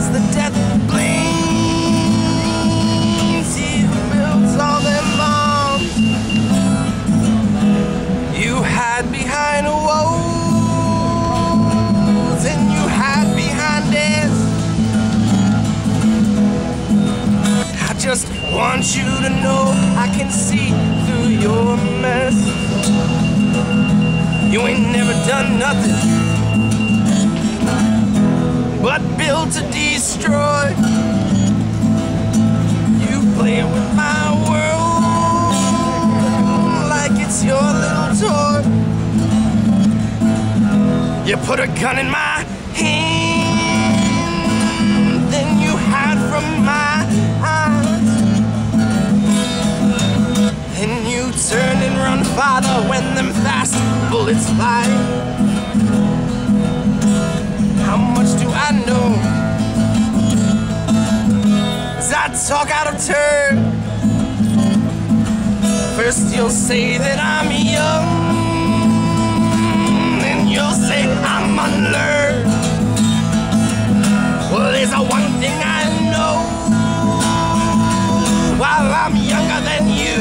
feels the death blames. He who builds all them bombs you hide behind walls, and you hide behind this. I just want you to know I can see through your mess. You ain't never done nothing but build to destroy. You play with my world like it's your little toy. You put a gun in my hand, then you hide from my eyes. Then you turn and run farther when them fast bullets fly. How much do I know? As I talk out of turn, first you'll say that I'm young, then you'll say I'm unlearned. Well, there's one thing I know, while I'm younger than you,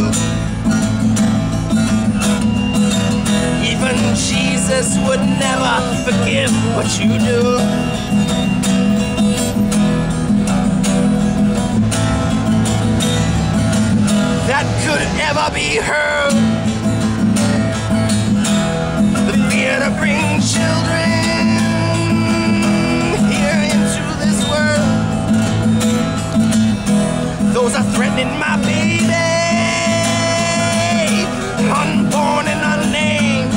even Jesus would never forgive what you do. That could ever be heard. The fear to bring children here into this world. Those are threatening my baby, unborn and unnamed.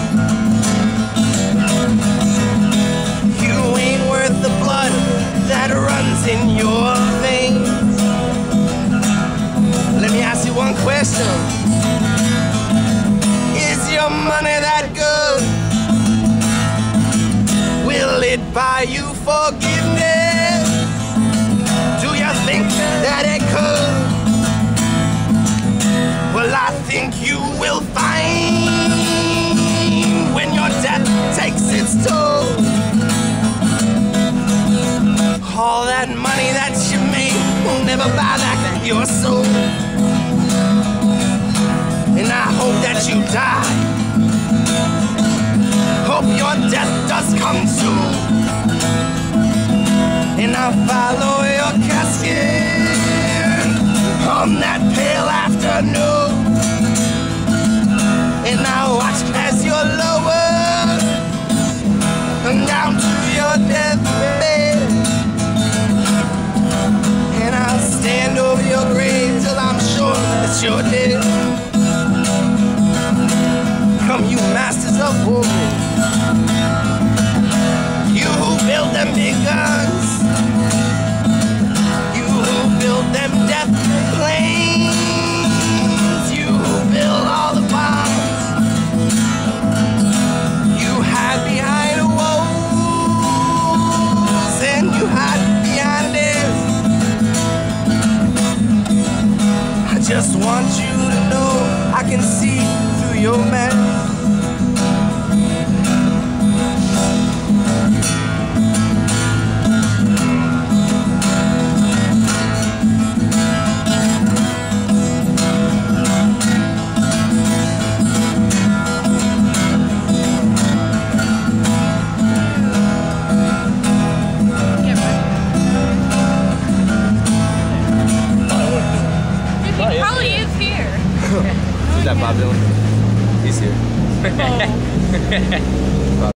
You ain't worth the blood that runs in your veins. Let me ask you one question. Is your money that good? Will it buy you forgiveness? Do you think that it could? Well, I think you will find when your death takes its toll. All that money that you made will never buy back your soul. And I hope that you die. Hope your death does come soon. And I'll follow your casket on that pale afternoon. And I'll watch as you're lowered down to your deathbed. And I'll stand over your grave till I'm sure that you're dead. Come, you masters of war, you who build them big guns, you who build them death planes, you who build all the bombs, you hide behind walls, and you hide behind this. I just want you to know I can see through your mess. Is that Bob Dylan? He's here. Oh.